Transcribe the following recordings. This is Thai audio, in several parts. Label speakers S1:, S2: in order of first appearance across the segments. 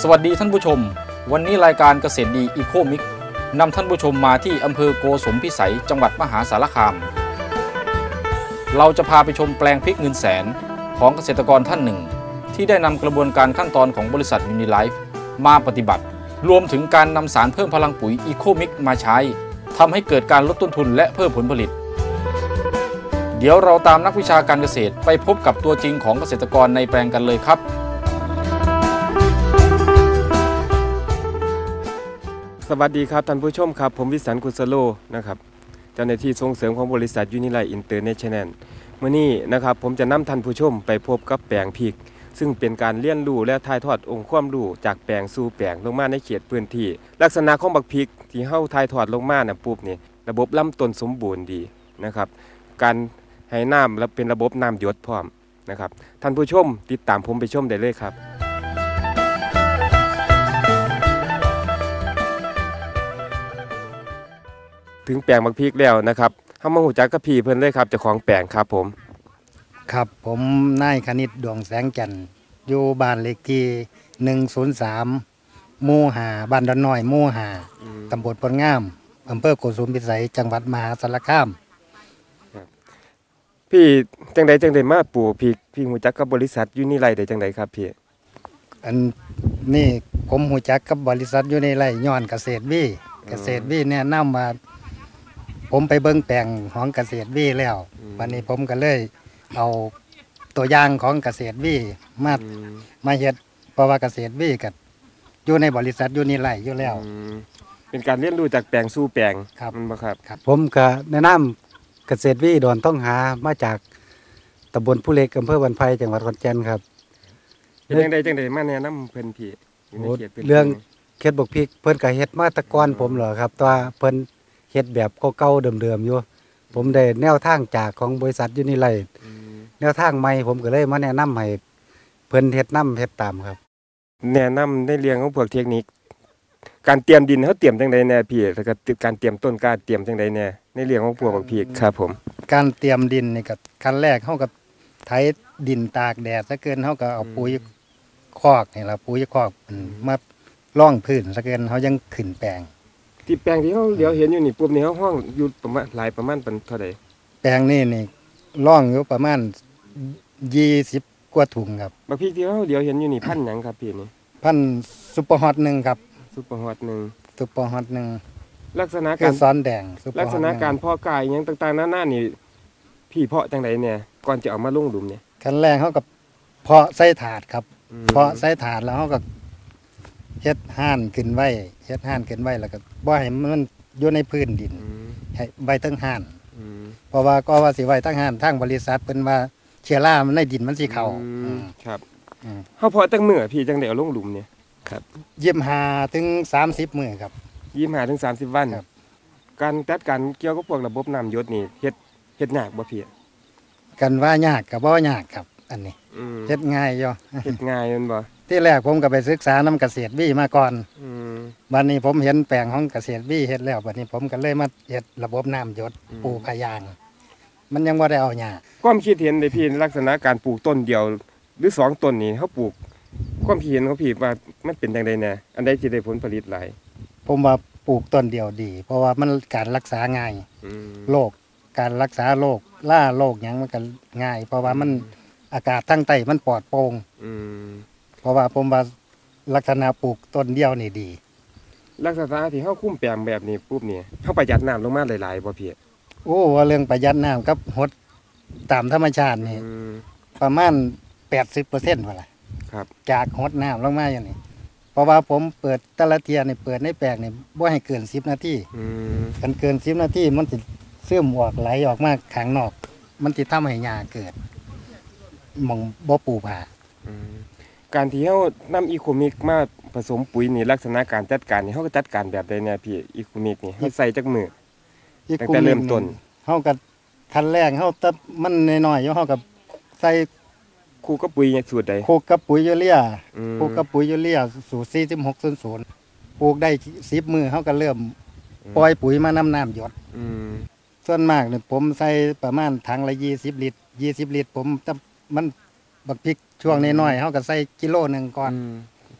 S1: สวัสดีท่านผู้ชมวันนี้รายการเกษตรดีอีโคมิกนำท่านผู้ชมมาที่อำเภอโกสมพิสัยจังหวัดมหาสารคามเราจะพาไปชมแปลงพริกเงินแสนของเกษตรกรท่านหนึ่งที่ได้นำกระบวนการขั้นตอนของบริษัทยูนิไลฟ์มาปฏิบัติรวมถึงการนำสารเพิ่มพลังปุ๋ยอีโคมิกมาใช้ทำให้เกิดการลดต้นทุนและเพิ่มผลผลิตเดี๋ยวเราตามนักวิชาการเกษตรไปพบกับตัวจริงของเกษตรกรในแปลงกันเลยครับ
S2: สวัสดีครับท่านผู้ชมครับผมวิสันต์กุศโลนะครับเจ้าหน้าที่ส่งเสริมของบริษัทยูนิไลฟ์อินเตอร์เนชั่นแนลเมื่อนี้นะครับผมจะนำท่านผู้ชมไปพบกับแปลงพริกซึ่งเป็นการเรียนรู้และถ่ายทอดองค์ความรู้จากแปลงสู่แปลงลงมาในเขตพื้นที่ลักษณะของบักพริกที่เฮาถ่ายทอดลงมาน่ะปุ๊บนี่ระบบลำต้นสมบูรณ์ดีนะครับการให้น้ำและเป็นระบบน้ำหยดพร้อมนะครับท่านผู้ชมติดตามผมไปชมได้เลยครับถึงแปลงบักพริกแล้วนะครับเฮามาฮู้จักกับพี่เพิ่นเลยครับเจ้าของแปลงครับผม
S3: ครับผมนายคณิตดวงแสงจันทร์อยู่บ้านเลขที่103หมู่5บ้านดอนน้อยหมู่5ตำบลพลงามอำเภอโกสุมพิสัยจังหวัดมหาสารคาม
S2: พี่จังใดมาปลูกพริกพี่ฮู้จักกับบริษัทยูนิไลฟ์ได้จังใดครับพี่
S3: อันนี้ผมรู้จักกับบริษัทอยู่ในไร่ย้อนเกษตรวีแนะนำว่าผมไปเบิ่งแปลงของเกษตรวีแล้ววันนี้ผมก็เลยเอาตัวอย่างของเกษตรวีมาเฮ็ดเพราะว่าเกษตรวีก็อยู่ในบริษัทยูนิไลฟ์อยู่แล้ว
S2: เป็นการเรียนรู้จากแปลงสู่แปลงมันบ่ครับ
S3: ผมก็แนะนำเกษตรวีดอนต้องหามาจากตำบลผู้เล็กอำเภอบันไพจังหวัดขอนแก่นครับ
S2: เป็นจังใดมาแนะนำเพิ่นพี่
S3: เรื่องเฮ็ดบักพริกเพิ่นก็เฮ็ดมาแต่ก่อนผมเหรอครับแต่ว่าเพิ่นเฮ็ดแบบเก่าๆเดิมๆอยู่ผมได้แนวทางจากของบริษัทยูนิไลฟ์แนวทางใหม่ผมก็เลยมาแนะนำให้เพิ่นเฮ็ดตามครับ
S2: แนะนำในเรื่องของพวกเทคนิคการเตรียมดินเฮาเตรียมจังใดแน่พี่แล้วก็การเตรียมต้นกล้าเตรียมจังใดแน่ในเรื่องของพวกบักพริกครับผม
S3: การเตรียมดินนี่ก็ขั้นแรกเฮาก็ไถดินตากแดดซะเกินเฮาก็เอาปุ๋ยคอกนี่ล่ะปุ๋ยคอกมาร่องพื้นซะเกินเฮายังขึ้นแปลง
S2: ที่แปลงที่เฮาเดี๋ยวเห็นอยู่นี่ปุ๊บนี่เฮาห้องอยู่ประมาณประมาณเท่าใด
S3: แปลงนี่ร่องอยู่ประมาณ20กว่าถุงครับ
S2: บักพริกที่เฮาเดี๋ยวเห็นอยู่นี่พันธุ์หยังครับพี่นี่
S3: พันธุ์ซุปเปอร์ฮอต1ครับ
S2: ซุปเปอร์ฮอต
S3: 1
S2: ลักษณะการ
S3: ซ้อนแดง
S2: ลักษณะการเพาะกายหยังต่างๆนานานี่พี่เพาะจังได๋เนี่ยก่อนจะเอามาลงหลุมเนี่ย
S3: ขั้นแรกเฮาก็เพาะใส่ถาดครับเพาะใส่ถาดแล้วเฮาก็เฮ็ดห่านขึ้นไว้แล้วก็บ่ให้มันอยู่ในพื้นดินให้ใบตั้งห่านเพราะว่าก็ว่าสิไว้ตั้งห่านทางบริษัทเพิ่นว่าเชื้อรามันในดินมันสิเข้า
S2: ครับเฮาเพาะตั้งมื้อพี่จังได้เอาลงหลุมเนี่ยครับ
S3: 25ถึง30มื้อครับ
S2: 25ถึง30วันครับการจัดการเกี่ยวกับพวกระบบน้ำหยดนี่เฮ็ดยากบ่พี่
S3: กันว่ายากก็บ่ยากครับอันนี้เฮ็ดง่ายอยู่
S2: เฮ็ดง่ายแม่นบ่
S3: ที่แรกผมก็ไปศึกษานำเกษตรวีมาก่อนบัดนี้ผมเห็นแปลงของเกษตรวีเฮ็ดแล้วบัดนี้ผมก็เลยมาเฮ็ดระบบน้ำหยดปลูกพะยางมันยังบ่ได้เอาหญ้า
S2: ความคิดเห็นได้พี่ลักษณะการปลูกต้นเดียวหรือ2ต้นนี่เฮาปลูกความคิดเห็นของพี่ว่ามันเป็นจังได๋แน่อันใดสิได้ผลผลิตหลาย
S3: ผมว่าปลูกต้นเดียวดีเพราะว่ามันการรักษาง่ายโรคการรักษาโรคล่าโรคหยังมันก็ง่ายเพราะว่ามันอากาศทั้งใต้มันปลอดโปร่งเพราะว่าผมว่าลักษณะปลูกต้นเดียวนี่ดี
S2: ลักษณะที่เฮาคุ้มแปลงแบบนี้ปุ๊บนี่เฮาประหยัดน้ำลงมาหลายๆบ่พี่
S3: โอ้ว่าเรื่องประหยัดน้ำกับหดตามธรรมชาตินี่ประมาณ 80% ว่าล่ะ
S2: ครับ
S3: จากหดน้ำลงมาอย่างนี้เพราะว่าผมเปิดแต่ละเที่ยนี่เปิดในแปลงนี่บ่ให้เกิน10นาทีกันเกิน10นาทีมันสิซึมออกไหลออกมาข้างนอกมันสิทำให้หญ้าเกิดหม่องบ่ปลูกผา
S2: การที่เฮานำอีโคมิกมาผสมปุ๋ยนี่ลักษณะการจัดการนี่เฮาก็จัดการแบบใดแน่พี่อีโคมิกนี่เฮาใส่จักมื้อตั้งแต่เริ่มต้น
S3: เฮาก็ขั้นแรกเฮาตัดมันน้อยๆอยู่เฮาก็ใส่
S2: คู่กับปุ๋ยสูตรใด
S3: คู่กับปุ๋ยยูเรียสูตร4600ปลูกได้10มื้อเฮาก็เริ่มปล่อยปุ๋ยมานำน้ำหยดส่วนมากนี่ผมใส่ประมาณถังละ20ลิตรผมมันบักพริกช่วงน้อยๆเฮาก็ใส่กิโลนึงก่อน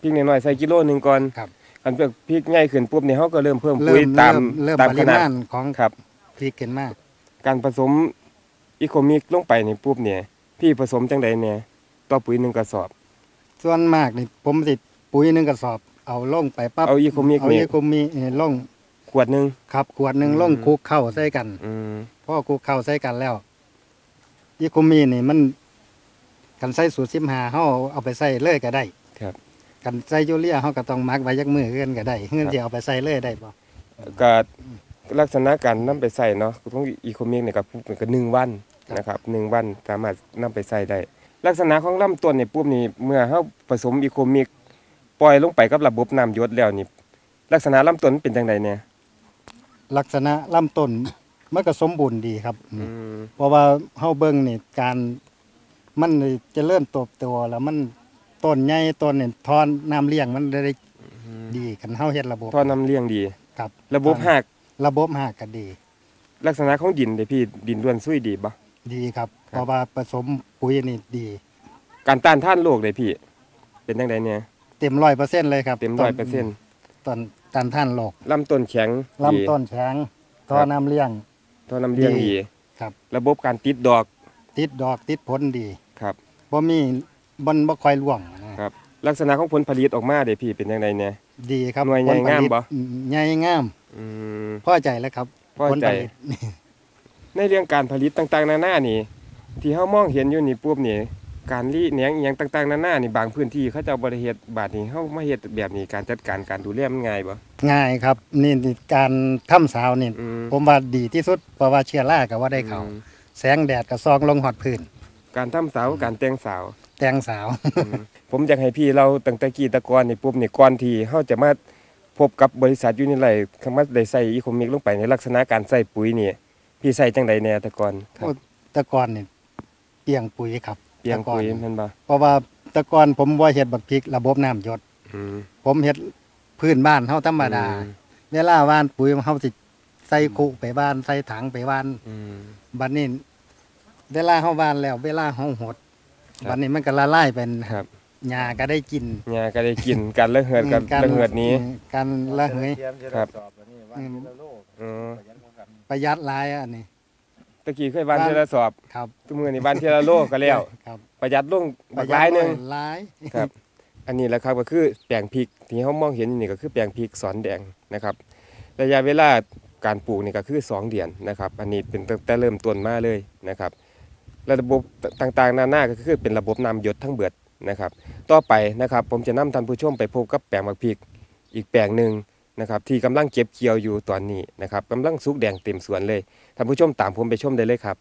S2: พริกน้อยๆใส่กิโลนึงก่อน
S3: ครับ
S2: คันพริกใหญ่ขึ้นปุ๊บนี่เฮาก็เริ่มเพิ่ม
S3: เริ่
S2: ปุ๋ย
S3: ม
S2: ตาม
S3: เริ่ม
S2: ตาม
S3: ป
S2: ข
S3: ริ
S2: นาด
S3: มาณของ
S2: ครับ
S3: พริกขึ้นมา
S2: การผสมอีโคมิกลงไปนี่ปุ๊บเนี่ยพี่ผสมจังใดเนี่ยต่อปุ๋ย1กระสอบ
S3: ส่วนมากนี่ผมสิปุ๋ย1กระสอบเอาลงไปปั๊บ
S2: เอาอีโคมิก
S3: เอา
S2: นี่
S3: อีโคมิลง
S2: ขวดหนึง
S3: ครับขวดหนึงลงคลุกเข้าใส่กัน
S2: อืม
S3: พอคลุกเข้าใส่กันแล้วอีโคมินี่มันกันใส่สูตร15เฮาเอาไปใส่เลยก็ได้
S2: ครับ
S3: กันใส่ยูเรียเฮาก็ต้องมักไว้จักมื้อเฮือนก็ได้เฮือนสิเอาไปใส่เลยได้บ่
S2: ก็ลักษณะการนำไปใส่เนาะของอีโคมิกเนี่ยก็1วันนะครับ1วันสามารถนำไปใส่ได้ ลักษณะของลำต้นนี่ปุ๊บนี่เมื่อเฮาผสมอีโคมิกปล่อยลงไปกับระบบน้ำหยศแล้วนี่ลักษณะลำต้นมันเป็นจังไดเนี่ย
S3: ลักษณะลำต้นมันก็สมบูรณ์ดีครับ
S2: อืม
S3: เพราะว่าเฮาเบิ่งนี่การมันเจะเริ่มโตตัวแล้วมันต้นใหญ่ต้นนี่ทอนน้ำเลี้ยงมันได้ดีกันเฮาเฮ็ดระบบ
S2: ท่อน้ำเลี้ยงดี
S3: ครับ
S2: ระบบหาก
S3: ระบบหากก็ดี
S2: ลักษณะของดินเด้พี่ดินร่วนซุยดีบ่
S3: ดีครับ
S2: ครับ
S3: เพราะว่าผสมปุ๋ยนี่ดี
S2: การต้านทานโรคเด้พี่ เป็นจังไดเนี่ย
S3: เต็ม 100%เลยครับ
S2: เต็ม 100%
S3: ต้นตันท่านโลก
S2: ลำต้นแข็งดี
S3: ลำต้นแข็งท่อน้ำเลี้ยง
S2: ท่อน้ำเลี้ยง
S3: ดี
S2: ดี
S3: ครับ
S2: ระบบการติดดอก
S3: ติดดอกติดผลดี
S2: ครับ
S3: บ่มีบ่ค่อยร่วงนะครับ
S2: ลักษณะของผลผลิตออกมาเด้พี่เป็นจังไดเนี่ย
S3: ดีครับ
S2: หน่วยใหญ่
S3: ผลผลิต
S2: งามบ่
S3: ใหญ่งาม
S2: อืม
S3: พอใจแล้วครับ
S2: พอใจ
S3: ผลผลิต
S2: ในเรื่องการผลิตต่างๆนานานี่ ที่เฮามองเห็นอยู่นี่ปุ๊บนี่การรีแหนงอีหยังต่างๆนานานี่บางพื้นที่เขาเจ้าบ่ได้เฮ็ดบาดนี้เฮามาเฮ็ดแบบนี้การจัดการการดูแลมันง่ายบ่
S3: ง่ายครับนี่การทำสาวนี่
S2: อืม
S3: ผมว่าดีที่สุดเพราะว่าเชื้อราก็ว่าได้เขา
S2: อืม
S3: แสงแดดก็ซองลงหอดพื้น
S2: การทำสาวการแต่งสาว
S3: แตงสาว
S2: ผมอยากให้พี่เราตั้งแต่กี้แตะกอนนี่ปุ๊บนี่ก่อนที่เฮาจะมาพบกับบริษัทยูนิไลคำว่าได้ใส่อีโคมิกลงไปในลักษณะการใส่ปุ๋ยนี่พี่ใส่จังใดแหน่แตะกอนครับ
S3: แตะกอนนี่เปียงปุ๋ยครับ
S2: เปียงปุ๋ย
S3: แตะกอน
S2: แม่นบ่
S3: เพราะว่าแตะกอนผมว่าเฮ็ดบักพริกระบบน้ำหยด
S2: อืม
S3: ผมเฮ็ดพื้นบ้านเฮาธรรมดา เวลาว่านปุ๋ยเฮาสิใส่คุไปบ้านใส่ถังไปบ้าน
S2: อืม
S3: บัดนี้เวลาเฮาว่านแล้ว เวลาเฮาหด
S2: ครับ
S3: บัดนี้มันก็ละลายเป็น
S2: ครับ
S3: หญ้าก็ได้กิน
S2: หญ้าก็ได้กินการระเหิดกับระเหิดนี้
S3: การละเหย
S2: ครับ
S3: อืม
S2: อืม
S3: ประหยัดหลายอันนี้
S2: ตะกี้เคยบ้านเทยละสอบ
S3: ครับ
S2: ทุกมื้อนี้บ้านเทยละโลก็แล้ว
S3: ครับ
S2: ประหยัดลงบักหลายหนึง
S3: หลาย
S2: ครับ อันนี้แหละครับก็คือแปลงพริกที่เฮามองเห็นอยู่นี่ก็คือแปลงพริกสอนแดงนะครับ ระยะเวลาการปลูกนี่ก็คือ2เดือนนะครับ อันนี้เป็นตั้งแต่เริ่มต้นมาเลยนะครับและระบบต่างๆนานาก็คือเป็นระบบน้ำหยดทั้งเบิดนะครับ ต่อไปนะครับผมจะนำท่านผู้ชมไปพบกับแปลงบักพริกอีกแปลงหนึ่งนะครับที่กำลังเก็บเกี่ยวอยู่ตอนนี้นะครับกำลังสุกแดงเต็มสวนเลยท่านผู้ชมตามผมไปชมได้เลยครับ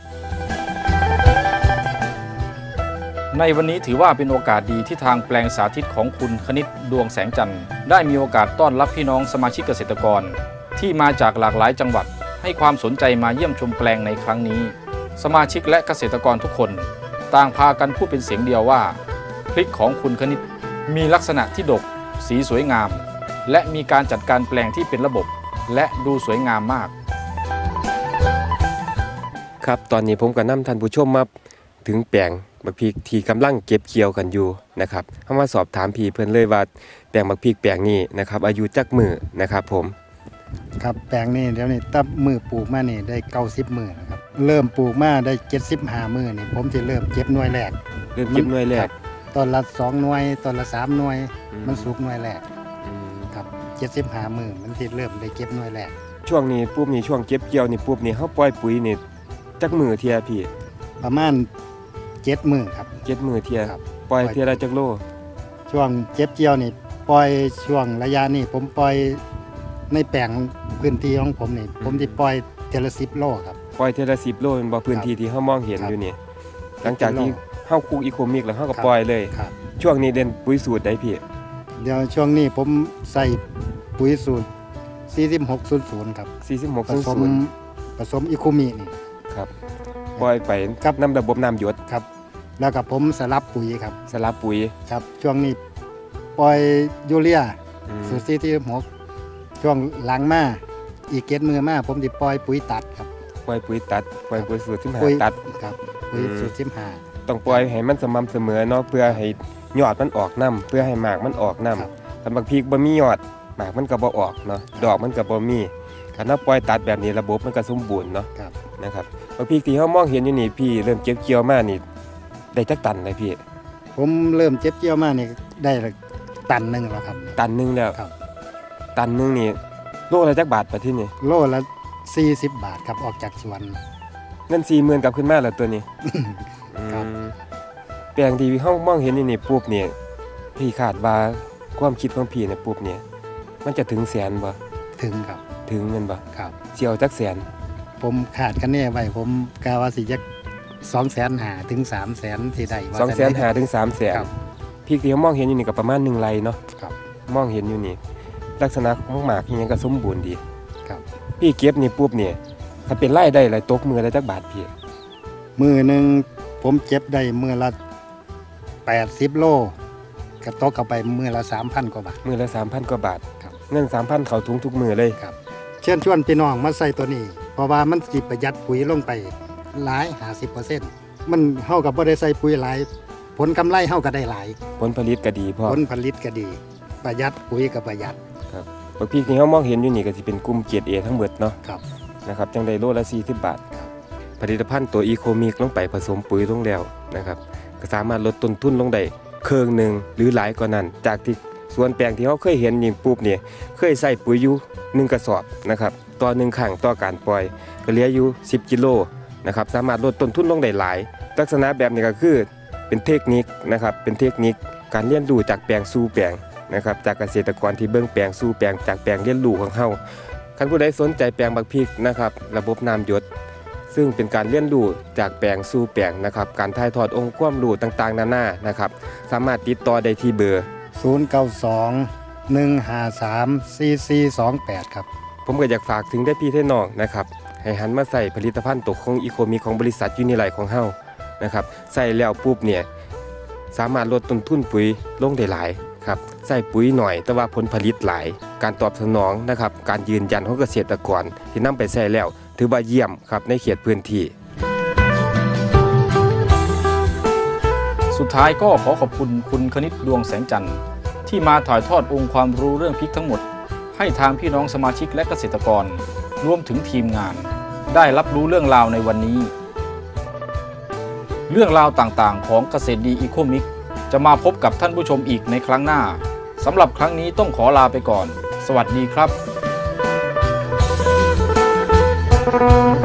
S1: ในวันนี้ถือว่าเป็นโอกาสดีที่ทางแปลงสาธิตของคุณคณิตดวงแสงจันทร์ได้มีโอกาสต้อนรับพี่น้องสมาชิกเกษตรกร ที่มาจากหลากหลายจังหวัดให้ความสนใจมาเยี่ยมชมแปลงในครั้งนี้ สมาชิกและเกษตรกรทุกคนต่างพากันพูดเป็นเสียงเดียวว่าพริกของคุณคณิตมีลักษณะที่ดกสีสวยงาม และมีการจัดการแปลงที่เป็นระบบ และดูสวยงามมาก
S2: ครับตอนนี้ผมก็นำท่านผู้ชมมาถึงแปลงบักพริกที่กำลังเก็บเกี่ยวกันอยู่นะครับเข้ามาสอบถามพี่เพิ่นเลยว่าแปลงบักพริกแปลงนี้นะครับอายุจักมือนะครับผม
S3: ครับแปลงนี้เดี๋ยวนี้ตับมือปลูกมานี่ได้90มื้อนะครับเริ่มปลูกมาได้75มื้อนี่ผมสิเริ่มเก็บหน่วยแรก
S2: เริ่มเก็บหน่วยแร
S3: ค
S2: ก
S3: รับต้นละ2หน่วยต้นละ3หน่วย
S2: อืม
S3: มันสุกหน่วยแรก
S2: อืม
S3: ครับ75มื้อมันสิเริ่มได้เก็บหน่วยแรก
S2: ช่วงนี้ปุ๊บนี่ช่วงเก็บเกี่ยวนี่ปุ๊บนี่เฮาปล่อยปุ๋ยนี่จักมือเทียพี่
S3: ประมาณ7มื้อครับ
S2: 7มือเทีย
S3: ครับ
S2: ปล่อยเทียละจักโล
S3: ช่วงเก็บเกี่ยวนี่ปล่อยช่วงระยะนี้ผมปล่อยในแปลงพื้นที่ของผมนี่ผมสิปล่อยเทอละ10 โลครับ
S2: ปล่อยเทียละ10โลเป็นบ่พื้นที่ที่เฮามองเห็น
S3: ครับ
S2: อยู่นี่หลังจากที่
S3: 10โล
S2: เฮาคูกอีโคมิกแล้วเฮาก็
S3: ครับ
S2: ปล่อยเลย
S3: ครับ
S2: ช่วงนี้เด่นปุ๋ยสูตรใดพี่
S3: เดี๋ยวช่วงนี้ผมใส่ปุ๋ยสูตร4600ครับ ผสม
S2: 4600
S3: ผสมอิคุมินี่
S2: ครับปล่อยไป
S3: ครับ
S2: นํระบบน้ำหยด
S3: ครับ แล้วก็ผมสลับปุ๋ยครับ
S2: สลับปุ๋ย
S3: ครับ ช่วงนี้ปล่อยยูเรีย
S2: อืม
S3: สูตร46ช่วงหลังมาอีก7มื้อมาผมสิปล่อยปุ๋ยตัดครับ
S2: ปล่อยปุ๋ยตัดปล่อยปุ๋ยสูตร
S3: ปุ๋ย
S2: 15ตัด
S3: ครับปุ๋ย
S2: อืม
S3: สูตร
S2: ต้องปล่อยให้มันสม่ำเสมอเนาะเพื่อให้ยอดมันออกน้ำเพื่อให้หมากมันออกน้ำคันบักพริกบ่มียอดหมากมันก็บ่ออกเนาะดอกมันก็บ่มีคันเราปล่อยตัดแบบนี้ระบบมันก็สมบูรณ์เนาะนะครับบักพริกที่เฮามองเห็นอยู่นี่พี่เริ่มเก็บเกี่ยวมานี่ได้จักตันเลยพี่
S3: ผมเริ่มเจ็บเกี่ยวมานี่ได้ตันนึงแล้วครับ
S2: ตันนึงแล้วตันนึงนี่โลละจักบาทปะที่นี่
S3: โลละ40 บาทครับออกจากสวน
S2: เงิน 40,000 กลับขึ้นมาแล้วตัวนี้
S3: ครับ
S2: แปลงที่เฮามองเห็นนี่ปุ๊บนี่พี่คาดว่าความคิดของพี่เนี่ยปุ๊บเนี่ยมันจะถึงแสนบ่
S3: ถึงครับ
S2: ถึงแม่นบ่
S3: ครับ
S2: สิเอาจักแสน
S3: ผมคาดคะเนไว้ผมกะว่าสิจัก250,000 ถึง 300,000สิได้
S2: ว่า250,000 ถึง 300,000ครับพี่ที่เฮามองเห็นอยู่นี่ก็ประมาณ1ไร่เนาะ
S3: ครับ
S2: มองเห็นอยู่นี่ลักษณะของหมากอีหยังก็สมบูรณ์ดี
S3: ครับ
S2: พี่เก็บนี่ปุ๊บนี่ถ้าเป็นรายได้หลายตกมือละจักบาทพี่
S3: มือนึงผมเก็บได้มือละ80 โลก็ตกเข้าไปมือละ 3,000 กว่าบาท
S2: มือละ 3,000 กว่าบาท
S3: ครับ
S2: เงิน 3,000 เข้าถุงทุกมือเลย
S3: ครับเชิญชวนพี่น้องมาใส่ตัวนี้เพราะว่ามันสิประหยัดปุ๋ยลงไปหลาย 50% มันเฮาก็บ่ได้ใส่ปุ๋ยหลายผลกำไรเฮาก็ได้หลาย
S2: ผลผลิตก็ดีพอ
S3: ผลผลิตก็ดีประหยัดปุ๋ยก็ประหยัด
S2: ครับบักพริกที่เฮามองเห็นอยู่นี่ก็สิเป็นกลุ่มเกรด A ทั้งหมดเนาะ
S3: ครับ
S2: นะครับจังได้โลละ40 บาทผลิตภัณฑ์ตัวอีโคมิกลงไปผสมปุ๋ยลงแล้วนะครับก็สามารถลดต้นทุนลงได้ครึ่งนึงหรือหลายกว่านั้นจากที่สวนแปลงที่เฮาเคยเห็นนี่ปุ๊บนี่เคยใส่ปุ๋ยอยู่1กระสอบนะครับต่อ1ครั้งต่อการปล่อยก็เหลืออยู่10 กิโลนะครับสามารถลดต้นทุนลงได้หลายลักษณะแบบนี้ก็คือเป็นเทคนิคนะครับเป็นเทคนิคการเรียนรู้จากแปลงสู่แปลงนะครับจากเกษตรกรที่เบิ่งแปลงสู่แปลงจากแปลงเรียนรู้ของเฮาคันผู้ใดสนใจแปลงบักพริกนะครับระบบน้ำหยดซึ่งเป็นการเรียนรู้จากแปลงสู่แปลงนะครับการถ่ายทอดองค์ความรู้ต่างๆนานานะครับสามารถติดต่อได้ที่เบอร์
S3: 092-153-4428ครับ
S2: ผมก็อยากฝากถึงได้พี่น้องนะครับให้หันมาใส่ผลิตภัณฑ์ตกของอีโคมีของบริษัทยูนิไลท์ของเฮานะครับใส่แล้วปุ๊บเนี่ยสามารถลดต้นทุนปุ๋ยลงได้หลายครับใส่ปุ๋ยหน่อยแต่ว่าผลผลิตหลายการตอบสนองนะครับการยืนยันของเกษตรกรที่นำไปใส่แล้วถือว่าเยี่ยมครับในเขตพื้นที่
S1: สุดท้ายก็ขอขอบคุณคุณคณิตดวงแสงจันทร์ที่มาถ่ายทอดองค์ความรู้เรื่องพริกทั้งหมดให้ทางพี่น้องสมาชิกและเกษตรกรรวมถึงทีมงานได้รับรู้เรื่องราวในวันนี้เรื่องราวต่างๆของเกษตรดีอีโคมิกจะมาพบกับท่านผู้ชมอีกในครั้งหน้าสำหรับครั้งนี้ต้องขอลาไปก่อนสวัสดีครับ